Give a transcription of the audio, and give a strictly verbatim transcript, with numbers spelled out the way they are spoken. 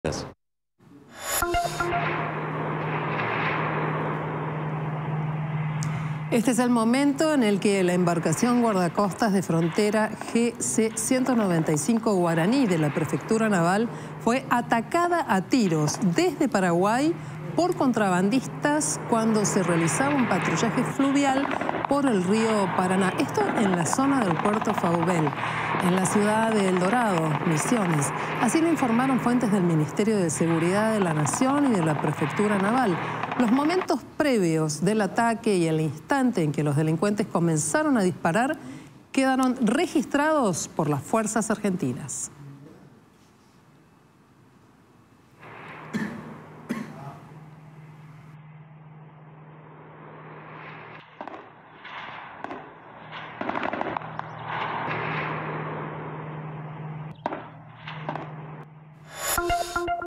Gracias. Este es el momento en el que la embarcación guardacostas de frontera G C ciento noventa y cinco Guaraní de la Prefectura Naval fue atacada a tiros desde Paraguay por contrabandistas cuando se realizaba un patrullaje fluvial por el río Paraná. Esto en la zona del puerto Faubel, en la ciudad de El Dorado, Misiones. Así lo informaron fuentes del Ministerio de Seguridad de la Nación y de la Prefectura Naval. Los momentos previos del ataque y el instante en que los delincuentes comenzaron a disparar quedaron registrados por las fuerzas argentinas.